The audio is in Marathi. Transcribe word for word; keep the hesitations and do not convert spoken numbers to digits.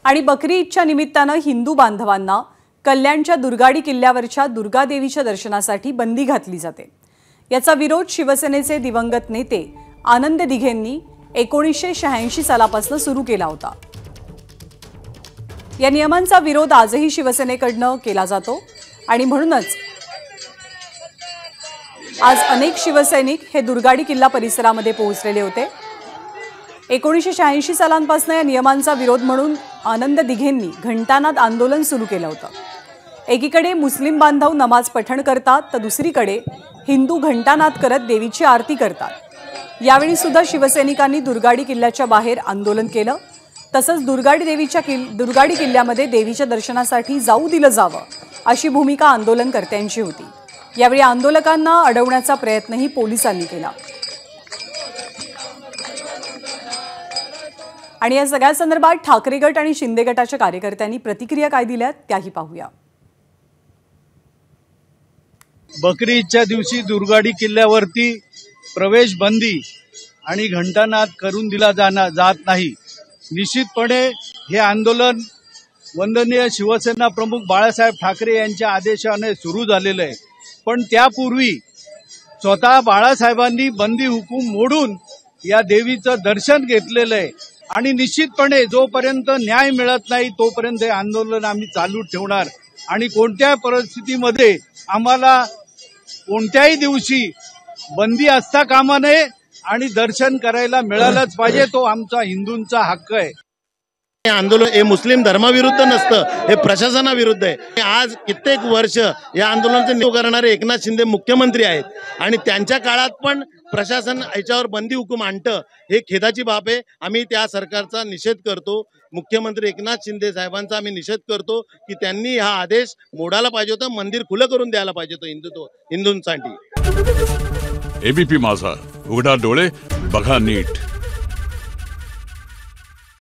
आणि बकरी ईदच्या निमित्तानं हिंदू बांधवांना कल्याणच्या दुर्गाडी किल्ल्यावरच्या दुर्गा देवीच्या दर्शनासाठी बंदी घातली जाते। याचा विरोध शिवसेनेचे दिवंगत नेते आनंद दिघेंनी एकोणीसशे शहाऐंशी सालापासून सुरू केला होता। या नियमांचा विरोध आजही शिवसेनेकडून केला जातो आणि म्हणूनच आज अनेक शिवसैनिक हे दुर्गाडी किल्ला परिसरामध्ये पोहोचलेले होते। एकोणीसशे शहाऐंशी सालांपासून या नियमांचा विरोध म्हणून आनंद दिघेंनी घंटानाद आंदोलन सुरू केलं होतं। एकीकडे मुस्लिम बांधव नमाज पठण करतात तर दुसरीकडे हिंदू घंटानाद करत देवीची आरती करतात। यावेळी सुद्धा शिवसैनिकांनी दुर्गाडी किल्ल्याच्या बाहेर आंदोलन केलं। तसंच दुर्गाडी देवीच्या किल् दुर्गाडी किल्ल्यामध्ये देवीच्या दर्शनासाठी जाऊ दिलं जावं अशी भूमिका आंदोलनकर्त्यांची होती। यावेळी आंदोलकांना अडवण्याचा प्रयत्नही पोलिसांनी केला आणि या सगळ्या संदर्भात ठाकरे गट आणि शिंदे गटाच्या कार्यकर्त्यांनी प्रतिक्रिया काय दिल्यात त्याही पाहूया। बकरी ईदच्या दिवशी दुर्गाडी किल्ल्यावरती प्रवेश बंदी आणि घंटानाद करून दिला जाणार जात नाही। निश्चितपणे हे आंदोलन वंदनीय शिवसेना प्रमुख बाळासाहेब ठाकरे यांच्या आदेशाने सुरू झालेलं आहे, पण त्यापूर्वी स्वतः बाळासाहेबांनी बंदी हुकूम मोडून या देवीचं दर्शन घेतलेलं आहे आणि निश्चितपणे जोपर्यंत न्याय मिळत नाही तोपर्यंत हे आंदोलन आम्ही चालू ठेवणार आणि कोणत्या परिस्थितीमध्ये आम्हाला कोणत्याही दिवशी बंदी असता कामा नये आणि दर्शन करायला मिळालंच पाहिजे। तो आमचा हिंदूंचा हक्क आहे। हे आंदोलन हे मुस्लिम धर्माविरुद्ध नसतं, हे प्रशासनाविरुद्ध आहे। आज कित्येक वर्ष या आंदोलनाचे नेतृत्व करणारे एकनाथ शिंदे मुख्यमंत्री आहेत आणि त्यांच्या काळात पण प्रशासन याच्यावर बंदी हुकूम आणतं, हे खेदाची बाब आहे। आम्ही त्या सरकारचा निषेध करतो। मुख्यमंत्री एकनाथ शिंदे साहेबांचा आम्ही निषेध करतो की त्यांनी हा आदेश मोडायला पाहिजे होता, मंदिर खुलं करून द्यायला पाहिजे होतं हिंदुत्व हिंदूंसाठी। एबीपी माझा, उघडा डोळे बघा नीट।